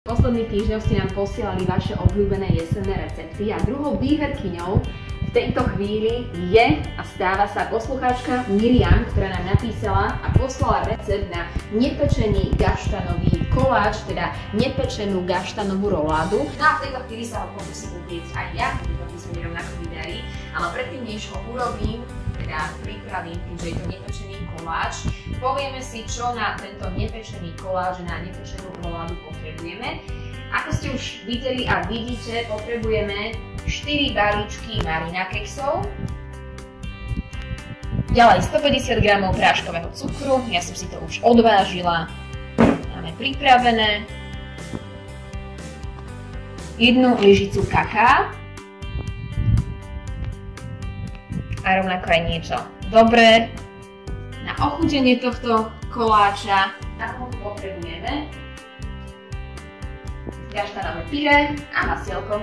Posledných týždňoch ste nám posielali vaše obľúbené jesenné recepty a druhou výherkyňou v tejto chvíli je a stáva sa poslucháčka Miriam, ktorá nám napísala a poslala recept na nepečený gaštanový koláč, teda nepečenú gaštanovú roládu. No a v tejto chvíli sa ho pokúsim upiecť aj ja, dúfam, že sa mi rovnako vydarí, ale predtým, než ho urobím, teda pripravím, keďže je to nepečený koláč, povieme si, čo na tento nepečený koláč, na nepečenú roládu potrebujeme. Ako ste už videli a vidíte, potrebujeme 4 balíčky Marina keksov, ďalej 150 g práškového cukru, ja som si to už odvážila, máme pripravené, 1 lyžicu kaká a rovnako aj niečo dobré na ochutenie tohto koláča. Na to potrebujeme gaštanové pyré a masielko.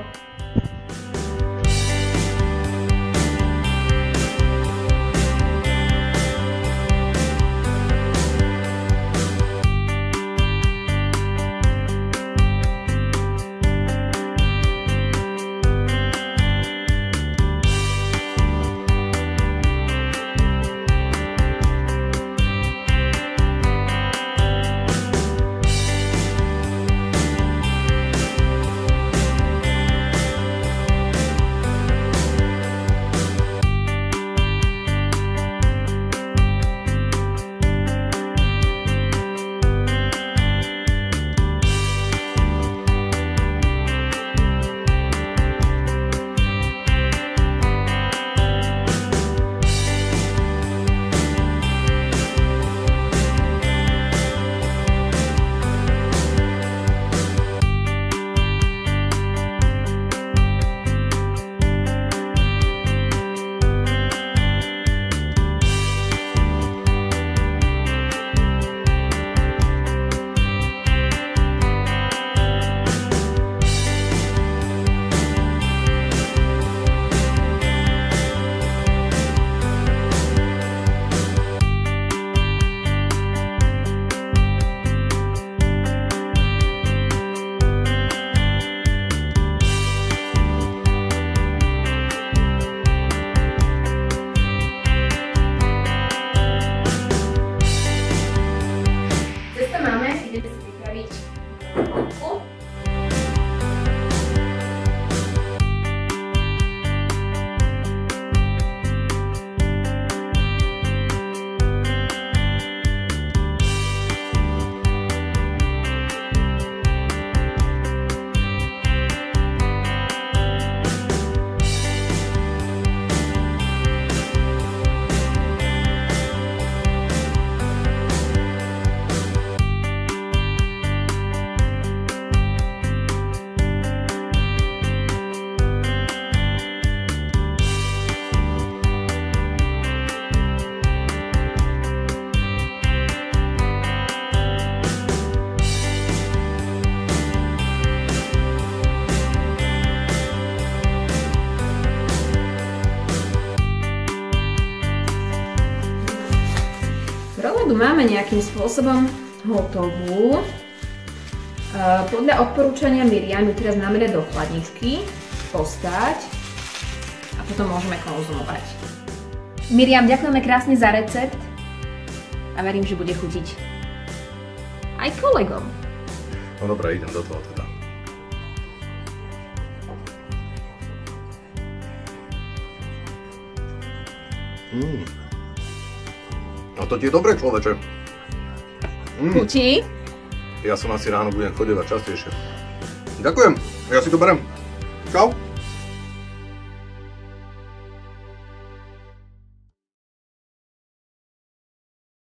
Roládu máme nejakým spôsobom hotovú. Podľa odporúčania Miriam ju teraz máme dať do chladničky, postať a potom môžeme konzumovať. Miriam, ďakujeme krásne za recept a verím, že bude chutiť aj kolegom. No dobré, idem do toho teda. No to ti je dobre, človeče. Chutí? Ja som asi ráno budem chodevať častejšie. Ďakujem, ja si to berem. Čau.